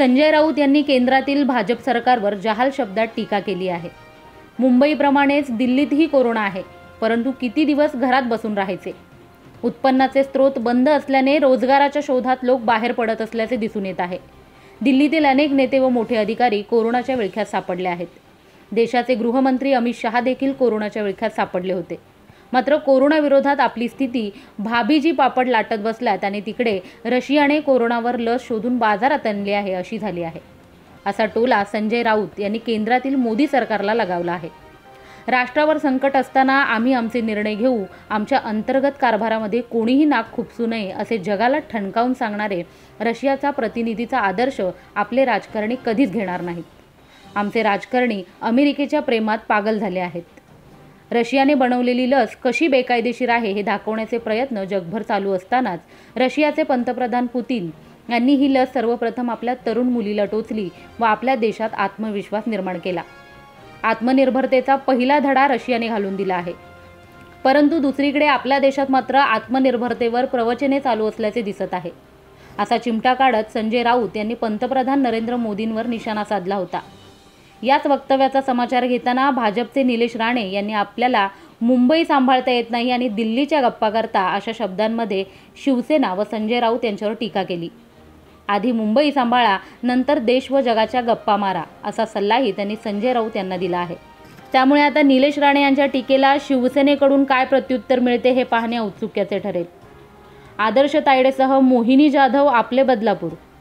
संजय राऊत यांनी केंद्रातील भाजप सरकारवर जहाल शब्दात टीका केली आहे। मुंबईप्रमाणेच दिल्लीतही कोरोना आहे, परंतु किती दिवस घरात बसून राहायचे। उत्पन्नाचे स्रोत बंद असल्याने रोजगाराच्या शोधात लोक बाहेर पडत असल्याचे दिसून येत आहे। दिल्लीतील अनेक नेते व मोठे अधिकारी कोरोनाच्या विळख्यात सापडले आहेत। देशाचे गृहमंत्री अमित शहा देखील कोरोनाच्या विळख्यात सापडले होते। मात्र कोरोना विरोधात आपली स्थिती भाभीजी पापड लाटत बसल्यात आणि तिकडे रशियाने कोरोनावर लस शोधून बाजारात आणली आहे अशी झाली आहे। असा टोला संजय राऊत यांनी केंद्रातील मोदी सरकारला लगावला आहे। राष्ट्रावर संकट असताना आम्ही आमचे निर्णय घेऊ, आमच्या अंतर्गत कारभारामध्ये कोणीही नाक खुपसू नये असे जगाला ठणकावून सांगणारे रशियाचा प्रतिनिधीचा आदर्श आपले राजकारणी कधीच घेणार नाहीत। आमचे राजकारणी अमेरिकेच्या प्रेमात पागल झाले आहेत। रशियाने बनवलेली लस कशी बेकायदेशीर आहे हे दाखवण्याचे प्रयत्न जगभर चालू असतानाच रशियाचे पंतप्रधान पुतिन यांनी ही लस सर्वप्रथम आपल्या तरुण मुलीला टोचली व आपल्या देशात आत्मविश्वास निर्माण केला। आत्मनिर्भरतेचा पहिला धडा रशियाने घालून दिला आहे। परंतु दुसरीकडे आपल्या देशात मात्र आत्मनिर्भरतेवर प्रवचने चालू असल्याचे दिसत आहे। असा चिमटा काढत संजय राऊत यांनी पंतप्रधान नरेंद्र मोदींवर निशाणा साधला होता। याच वक्तव्याचा समाचार घेताना भाजपचे निलेश राणे यांनी आपल्याला मुंबई सांभाळता येत नाही आणि दिल्लीच्या गप्पा करता अशा शब्दांमध्ये शिवसेना व संजय राऊत यांच्यावर टीका केली। आधी मुंबई सांभाळा, नंतर देश व जगाच्या गप्पा मारा असा सल्लाही त्यांनी संजय राऊत यांना दिला आहे। त्यामुळे आता निलेश राणे यांच्या टीकेला शिवसेनेकडून काय प्रत्युत्तर मिळते हे पाहणे औत्सुक्याचे ठरेल। आदर्श तायडेसह मोहिनी जाधव, आपले बदलापूर।